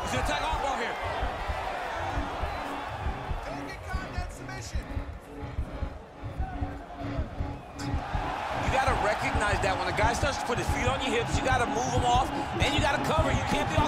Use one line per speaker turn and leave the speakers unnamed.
to attack armbar here. You got to recognize that when a guy starts to put his feet on your hips, you got to move him off, and you got to cover. You can't be